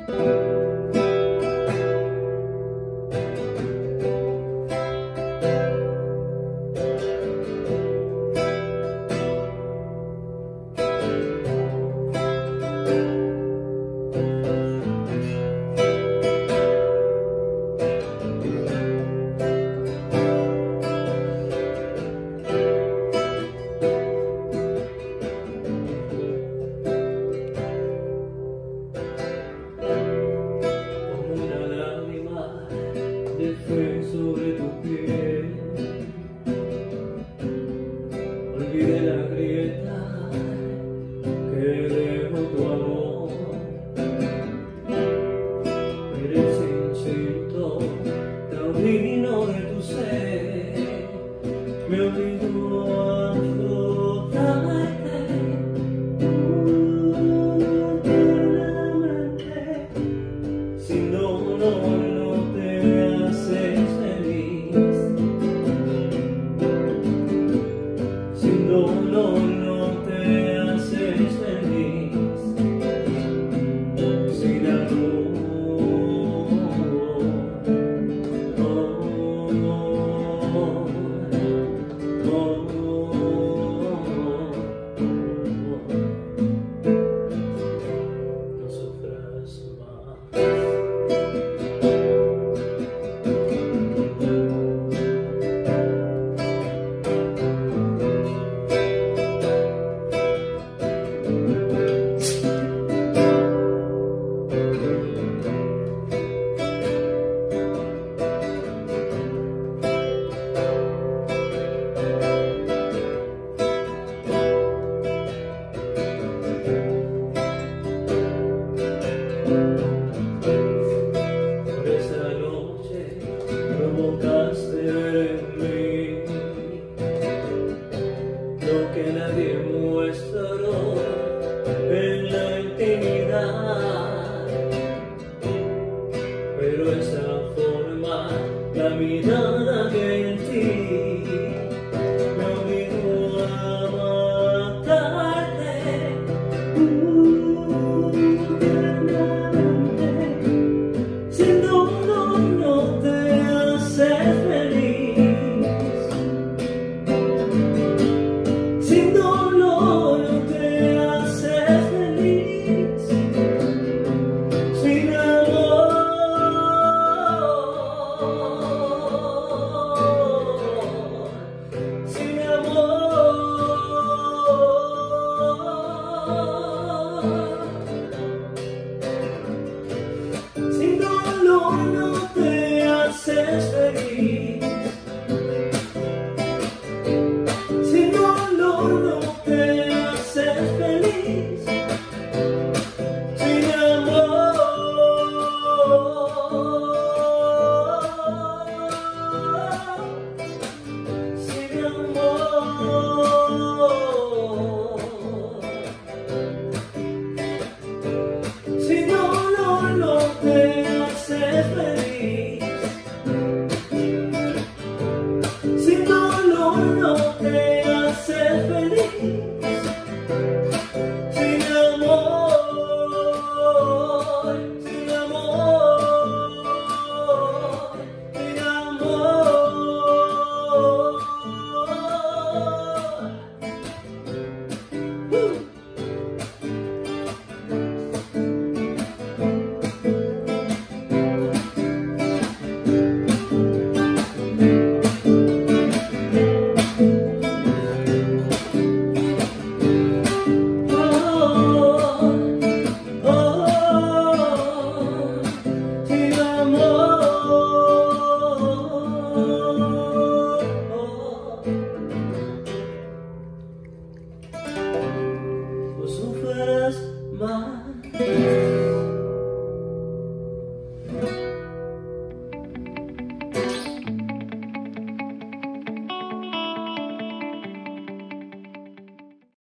Sobre tu piel, olvidé la grieta que dejó tu amor. Eres instinto taurino de tu ser, me obligó a flotarte eternamente. Sin dolor no te haces feliz, sin dolor no te haces feliz, sin amor, no sufras más. Por esa noche provocaste ver en mí lo que nadie muestra en la intimidad, pero esa forma, la mirada que en ti me obligó a matarte. Sin dolor no te haces feliz, sin dolor no te haces feliz, sin amor, sin amor. Sin dolor no te haces feliz, sin dolor no te haces feliz, sin amor, sin amor. Sin dolor no te haces feliz, sin dolor no te haces feliz, sin amor, sin amor, sin amor. No sufras más.